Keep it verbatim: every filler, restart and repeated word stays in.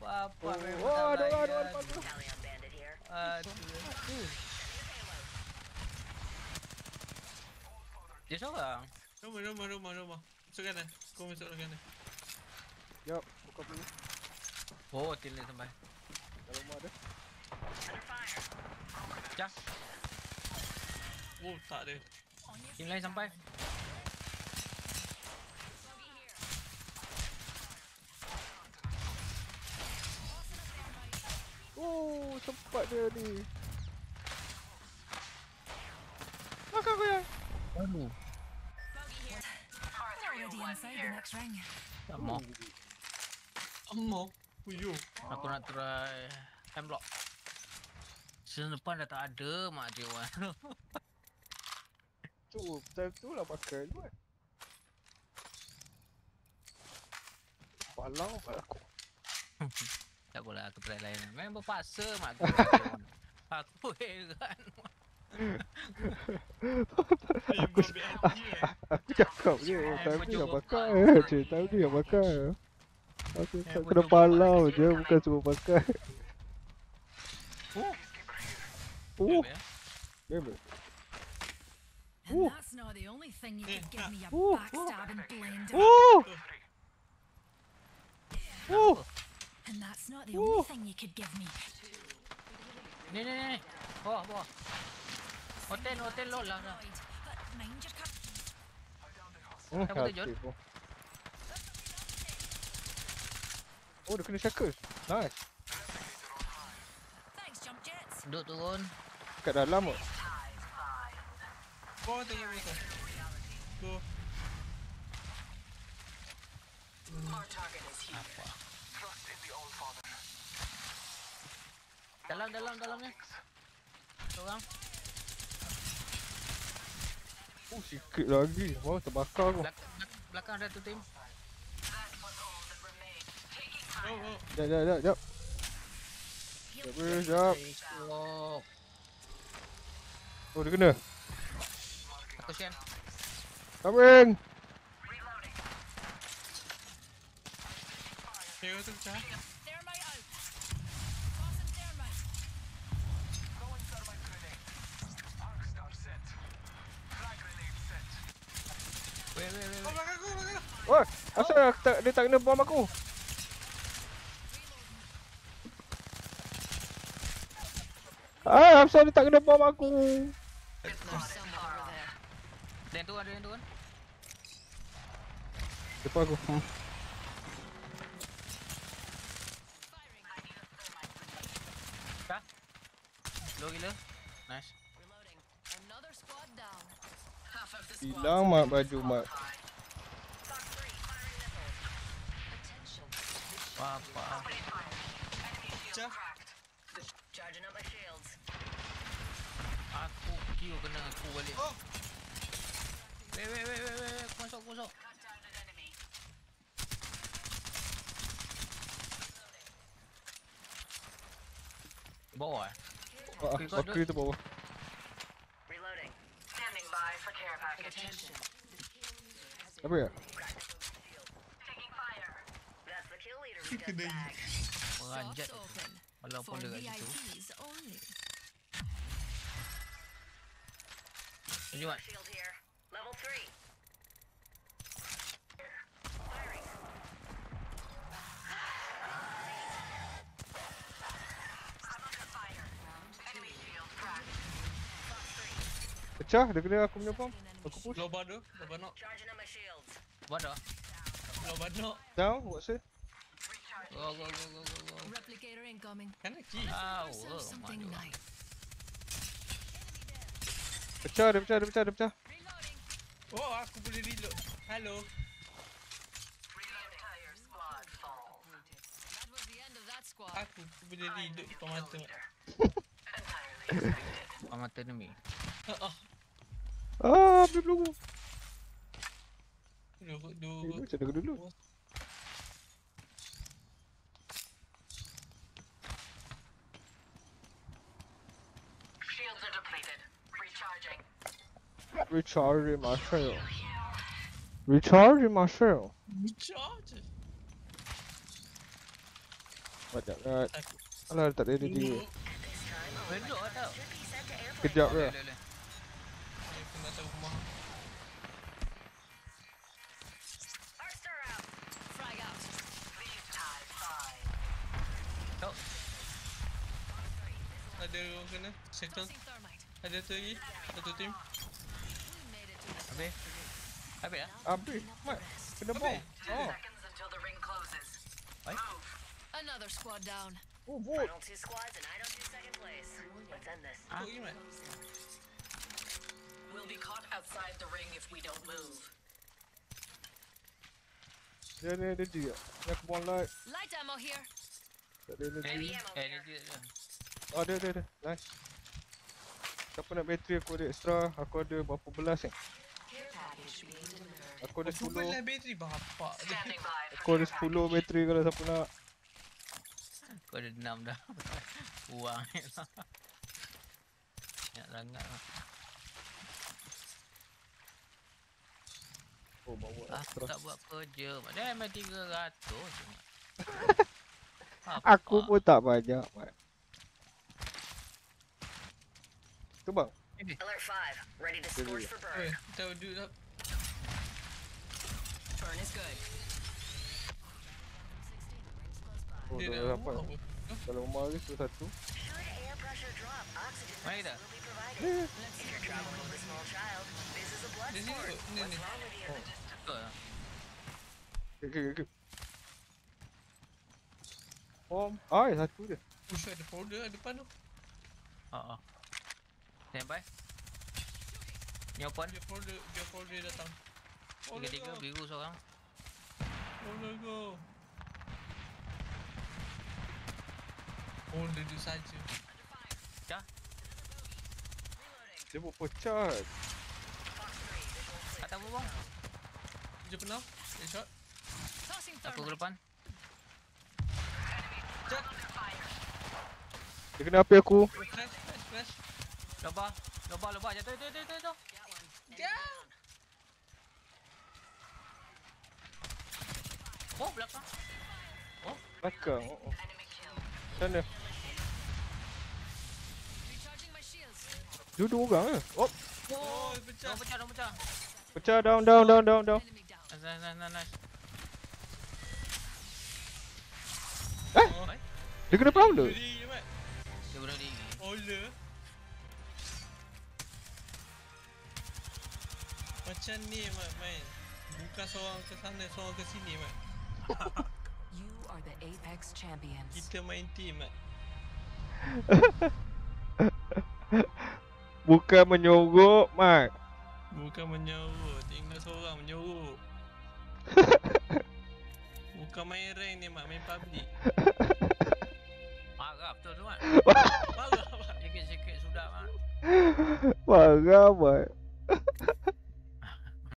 Apa-apa Oh, memang oh, tak ada orang, ada layan. orang depan tu. Aduh. Dia seorang. Rumah, rumah, rumah, rumah. Masuk kanan. Kau masuk kanan. Jap, buka dulu. Oh, tilik sampai. Dalam rumah ada. Cah. Oh, tak ada. Tim lain sampai. Oh, sempat dia ni. Belakang aku ya. Aduh. Already inside the next ring. Tak mau. Amok. Uyuh. Aku nak try hemlock. Season depan dah tak ada mak dia wan. Tu, time tu lah pakai tu kan. Palau kat aku. Tak apalah aku try lain. Memang berpaksa mak aku. Aku heran. aku, aku cakap je, time ni nak pakai je, time ni nak pakai. Aku tak kena palau je, bukan cuma pakai. Oh. Oh. Memang. And that's not the only thing you could give me, a Ooh. backstabbing blender. Oh. Oh. And that's not the Ooh. only thing you could give me. Ni ni ni. Bawah bawah. Hotel hotel lo lah. dah. But mind your cup. Hmm, Apa tu, John? aktif, oh. Oh, dia kena shackles. Nice. Thanks, jump jets. Duduk turun. Kat dalam kot. Kau tengok mereka. Go. Apa? Dalam dalam dalamnya. Seorang. Oh, sikit lagi. Wah, terbakar aku. Belakang, belakang ada tu tim. Oh, oh. Jap, jap, jap, jap. Jap, weh, jap. Oh, Oh, dia kena. aku sian. Coming. Hero tu pecah. Thermite out. Tossing thermite. Weh weh weh. Oh, belakang aku, belakang aku. Wah, asal aku tak, dia tak kena bom aku? Ah, asal dia tak kena bom aku? Ada yang tu ada yang tu kan. Depan aku. Hmm. Dah. Low gila. Nice. Another squad down. Hilang mak baju mak. Apa? Pecah. Charging up my shields. Aku kill kena aku balik. Oh. Weh weh weh weh weh. Kosok kosok. Bawah eh? Ah, bakri tu bawah. Reloading. Standing by for care package. Apa ya? Taking fire. That's the kill leader we Kena. got back. Peranjat. Shots open. Walaupun For dia kat situ. V I Ps only. Ini mat. Shield here. Level three. Pecah, dia kena aku punya bom. Aku push. Low bar tu. Low bar knock. Charging up my shields. Buat dah. Low bar knock. Down, what's it? Go go go go go go. Replicator incoming. Kanan kiri. Au, Ourselves something madu. nice. Pecah, dia pecah, dia pecah, dia pecah. Reloading. Oh, aku boleh reload. Hello. Entire squad full. That was the end of that squad. Aku boleh reload depan mata. Depan mata enemy. Ah, ah. Ah, beli peluru. Dua, Eh, dua. macam mana dulu? Shields are depleted. Recharging. Recharging my shell. Recharging my shell. Charge. Banyak sangat. Aku. Alah tak ada energy. Dulu. Penduk lah tau. Kejap Boleh, ke? boleh, boleh. Aku nak tahu rumah. Frag out. Tok. Ada orang kena. Second. Tossing thermite. Ada tu lagi. Satu team. We made it to the Habis. Habis dah. Habis. Mat. Kena bom. Oh. Seconds until the ring closes. Baik. Move. Another squad down. Oh, vote. Final two squads and I don't do second place. Let's end this. Kau pergi Mat. We'll be caught outside the ring if we don't move. Dia ada energy tak? Ni aku buang light. Light ammo here. Tak ada energy. Energy. Energy tak ada. Oh, ada, ada, ada. Nice. Siapa nak bateri aku ada extra. Aku ada berapa belas eh? Care package being delivered. Aku ada Aku sepuluh. belah bateri bapak dia. Standing by. Aku ada sepuluh bateri kalau siapa nak. Kau ada enam dah. Buang je lah. Banyak sangat lah. Oh, bawa Aku extra. tak buat kerja. Dia memang tiga ratus je. Mat. Aku pun tak banyak, Mat. Tu bang. Alert five. Ready to Good scorch idea. for Oi, burn. tahu duduk tak? Burn is good. Oh, Dia dah dah dapat. apa? Dalam rumah ni tu satu. Should air pressure drop, oxygen Mari masks dah. will be provided. Eh, If you're traveling with a small child, this is a blood Di sini sport. kot. Ni ni. What's wrong with you? Betul lah. okay, okay, okay. Bom. Ah, satu je. Push ada folder ada depan tu. Haa. Stand by. Ni open. Dia folder, dia folder datang. Oh, Tiga-tiga go. biru seorang. Oh, no go. Oh, duduk saja. Dah. Dia buat pecah. Tak tahu bang. Dia pernah. Dia shot. Tossing Aku ke thermite. depan. Jat. Dia kena api aku. Flash, flash, flash. Lobah. Lobah, lobah. Jatuh, jatuh, jatuh, jatuh. Ya. Oh, belakang. Belakang. Oh, oh. Sana. Recharging my shields. Dia dua orang ke? Oh, Oh, dia pecah. Dah pecah, dah pecah. pecah down, down, down, down, down. Enemy down. Nice, nice, nice, nice, nice. Eh? Oh, Baik. Dia kena pound tu. berdiri je, Mat. Dia bunuh diri. Folder. Macam ni, Mat, main. Bukan seorang ke sana, seorang ke sini, Mat. You are the Apex champions. Kita main team, Mat. Bukan menyorok, Mat. Bukan menyorok, tinggal seorang menyorok. Bukan main rank ni, Mat, main public. Marah betul tu, Mat. Marah, Mat. Sikit-sikit sudah, Mat. Marah, Mat.